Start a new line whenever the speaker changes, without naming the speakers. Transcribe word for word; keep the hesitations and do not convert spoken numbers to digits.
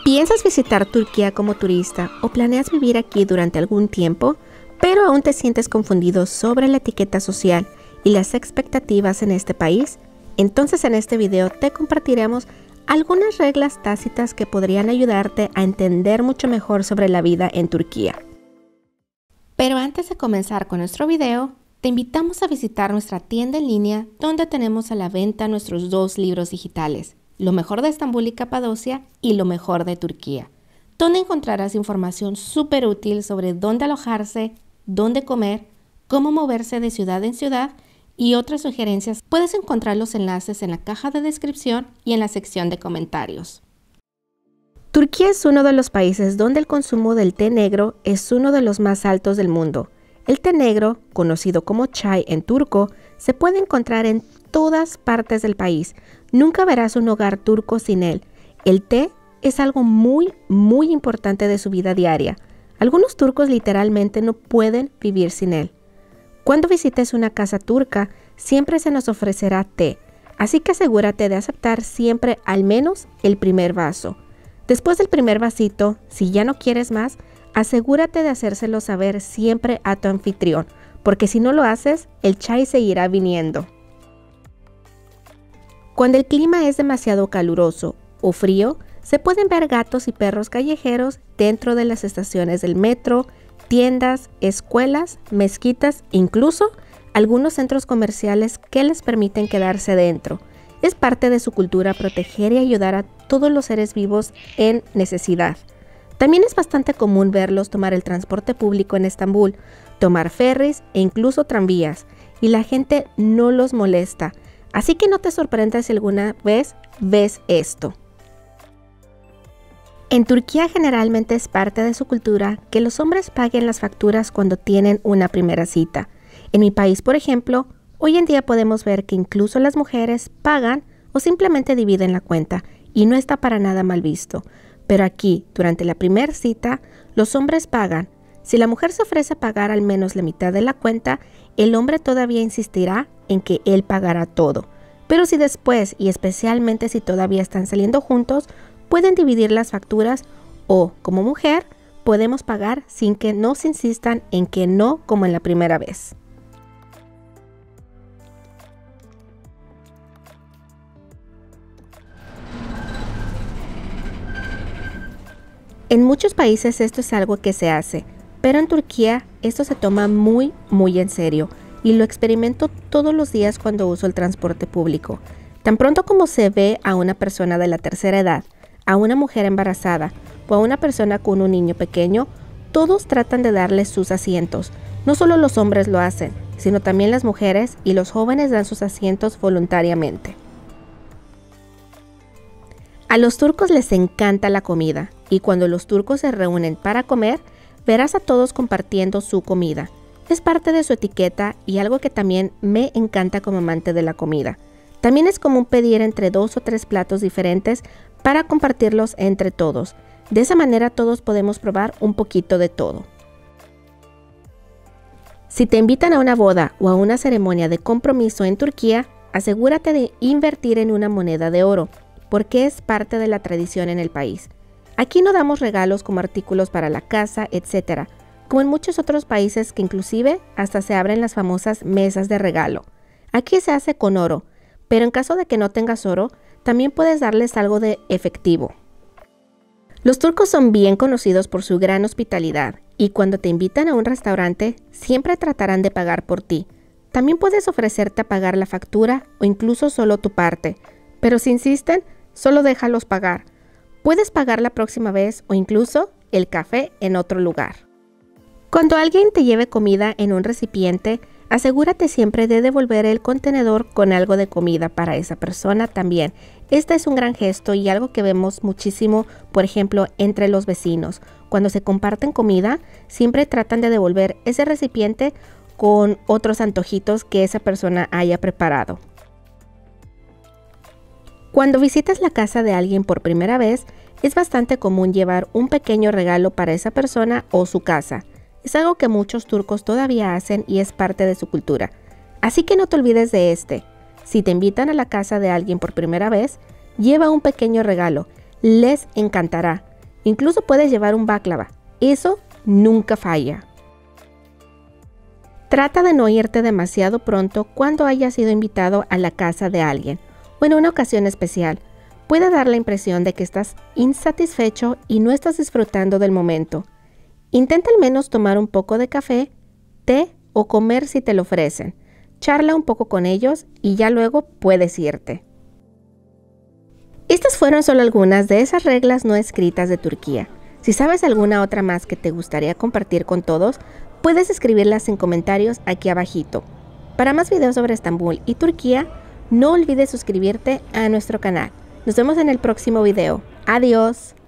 ¿Piensas visitar Turquía como turista o planeas vivir aquí durante algún tiempo, pero aún te sientes confundido sobre la etiqueta social y las expectativas en este país? Entonces en este video te compartiremos algunas reglas tácitas que podrían ayudarte a entender mucho mejor sobre la vida en Turquía. Pero antes de comenzar con nuestro video, te invitamos a visitar nuestra tienda en línea donde tenemos a la venta nuestros dos libros digitales, Lo mejor de Estambul y Capadocia y Lo mejor de Turquía, donde encontrarás información súper útil sobre dónde alojarse, dónde comer, cómo moverse de ciudad en ciudad y otras sugerencias. Puedes encontrar los enlaces en la caja de descripción y en la sección de comentarios. Turquía es uno de los países donde el consumo del té negro es uno de los más altos del mundo. El té negro, conocido como chai en turco, se puede encontrar en todas partes del país. Nunca verás un hogar turco sin él. El té es algo muy, muy importante de su vida diaria. Algunos turcos literalmente no pueden vivir sin él. Cuando visites una casa turca, siempre se nos ofrecerá té, así que asegúrate de aceptar siempre al menos el primer vaso. Después del primer vasito, si ya no quieres más, asegúrate de hacérselo saber siempre a tu anfitrión, porque si no lo haces, el chai seguirá viniendo. Cuando el clima es demasiado caluroso o frío, se pueden ver gatos y perros callejeros dentro de las estaciones del metro, tiendas, escuelas, mezquitas e incluso algunos centros comerciales que les permiten quedarse dentro. Es parte de su cultura proteger y ayudar a todos los seres vivos en necesidad. También es bastante común verlos tomar el transporte público en Estambul, tomar ferries e incluso tranvías, y la gente no los molesta. Así que no te sorprendas si alguna vez ves esto. En Turquía generalmente es parte de su cultura que los hombres paguen las facturas cuando tienen una primera cita. En mi país, por ejemplo, hoy en día podemos ver que incluso las mujeres pagan o simplemente dividen la cuenta y no está para nada mal visto. Pero aquí, durante la primera cita, los hombres pagan. Si la mujer se ofrece a pagar al menos la mitad de la cuenta, el hombre todavía insistirá en que él pagará todo. Pero si después, y especialmente si todavía están saliendo juntos, pueden dividir las facturas o, como mujer, podemos pagar sin que nos insistan en que no como en la primera vez. En muchos países esto es algo que se hace, pero en Turquía esto se toma muy, muy en serio y lo experimento todos los días cuando uso el transporte público. Tan pronto como se ve a una persona de la tercera edad, a una mujer embarazada o a una persona con un niño pequeño, todos tratan de darles sus asientos. No solo los hombres lo hacen, sino también las mujeres y los jóvenes dan sus asientos voluntariamente. A los turcos les encanta la comida y cuando los turcos se reúnen para comer, verás a todos compartiendo su comida. Es parte de su etiqueta y algo que también me encanta como amante de la comida. También es común pedir entre dos o tres platos diferentes para compartirlos entre todos. De esa manera todos podemos probar un poquito de todo. Si te invitan a una boda o a una ceremonia de compromiso en Turquía, asegúrate de invertir en una moneda de oro, porque es parte de la tradición en el país. Aquí no damos regalos como artículos para la casa, etcétera, como en muchos otros países que inclusive hasta se abren las famosas mesas de regalo. Aquí se hace con oro, pero en caso de que no tengas oro, también puedes darles algo de efectivo. Los turcos son bien conocidos por su gran hospitalidad y cuando te invitan a un restaurante, siempre tratarán de pagar por ti. También puedes ofrecerte a pagar la factura o incluso solo tu parte, pero si insisten, solo déjalos pagar. Puedes pagar la próxima vez o incluso el café en otro lugar. Cuando alguien te lleve comida en un recipiente, asegúrate siempre de devolver el contenedor con algo de comida para esa persona también. Este es un gran gesto y algo que vemos muchísimo, por ejemplo, entre los vecinos. Cuando se comparten comida, siempre tratan de devolver ese recipiente con otros antojitos que esa persona haya preparado. Cuando visitas la casa de alguien por primera vez, es bastante común llevar un pequeño regalo para esa persona o su casa. Es algo que muchos turcos todavía hacen y es parte de su cultura. Así que no te olvides de este. Si te invitan a la casa de alguien por primera vez, lleva un pequeño regalo. Les encantará. Incluso puedes llevar un baklava. Eso nunca falla. Trata de no irte demasiado pronto cuando hayas sido invitado a la casa de alguien o en una ocasión especial. Puede dar la impresión de que estás insatisfecho y no estás disfrutando del momento. Intenta al menos tomar un poco de café, té o comer si te lo ofrecen. Charla un poco con ellos y ya luego puedes irte. Estas fueron solo algunas de esas reglas no escritas de Turquía. Si sabes alguna otra más que te gustaría compartir con todos, puedes escribirlas en comentarios aquí abajito. Para más videos sobre Estambul y Turquía, no olvides suscribirte a nuestro canal. Nos vemos en el próximo video. Adiós.